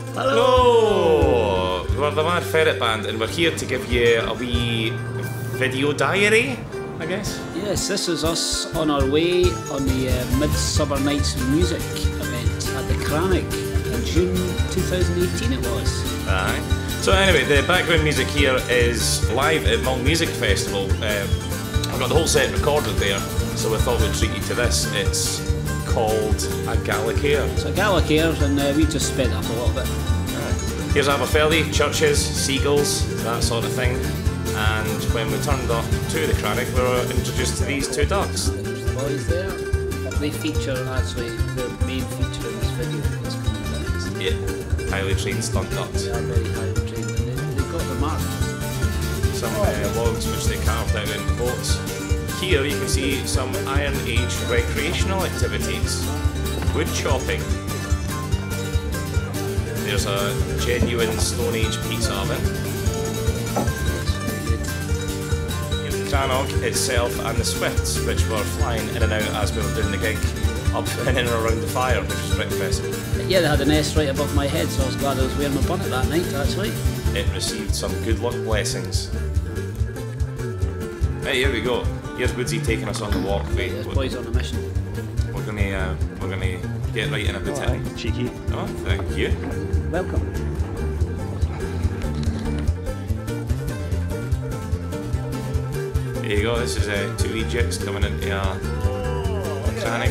Hello! We're the Mad Ferret Band and we're here to give you a wee video diary, I guess. Yes, this is us on our way on the Midsummer Nights Music event at the Crannog in June 2018 it was. Aye. So anyway, the background music here is live at Mull Music Festival. I've got the whole set recorded there, so we thought we'd treat you to this. It's called A Gallicair. It's a Gallicair and we just sped up a little bit. Here's Aberfeldy, churches, seagulls, that sort of thing. And when we turned up to the Crannog, we were introduced to these two ducks. There's the boys there. They feature, actually, the main feature in this video is Commandos. Yeah, highly trained stunt ducks. They are very highly trained and they got the mark. Some logs which they carved out in boats. Here you can see some Iron Age recreational activities. Wood chopping. There's a genuine Stone Age pizza oven. Here's the Crannog itself and the Swifts, which were flying in and out as we were doing the gig, up in and around the fire, which was pretty impressive. Yeah, they had a nest right above my head, so I was glad I was wearing my bonnet that night, actually. It received some good luck blessings. Hey, here we go. Here's Woodsy taking us on the walk. Wait, this boy's on a mission. We're gonna get right in about it. Cheeky. Oh, thank you. Welcome. There you go. This is two wee Jigs coming into Crannog.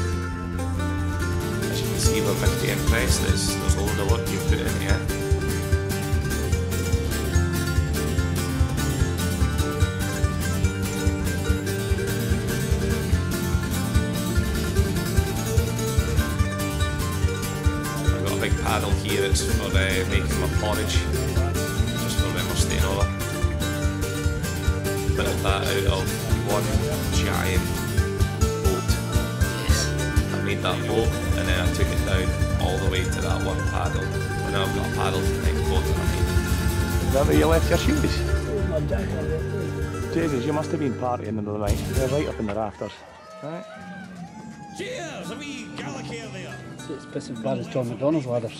As you can see, we're pretty impressed. There's a load of work you've put in here. Big paddle here, it's for making my porridge, just for when we're staying over. Bit of that out of one giant boat. I made that boat and then I took it down all the way to that one paddle. Well, now I've got a paddle for the next boat that I made. Is that where you left your shoes? Jesus, you must have been partying in the night. They're right up in the rafters. Right. Cheers! A wee Gallicair there! It's pissing bad as John McDonald's ladders.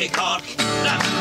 Cork, the